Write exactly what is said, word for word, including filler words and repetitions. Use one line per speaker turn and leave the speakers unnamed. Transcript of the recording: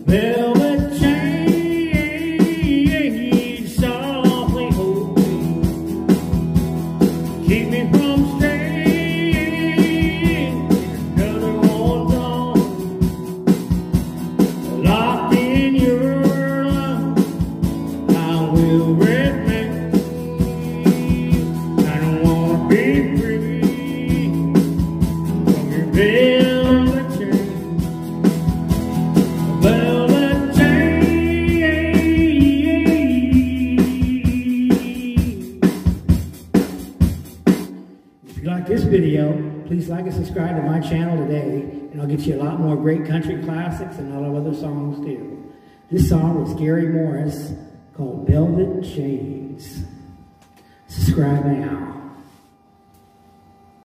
Velvet chain, softly hold me, keep me from staying another one's arms. Locked in your love, I will remain. I don't wanna be free from your velvet chain. Velvet If you like this video, please like and subscribe to my channel today, and I'll get you a lot more great country classics and a lot of other songs too. This song was Gary Morris called Velvet Chains. Subscribe now.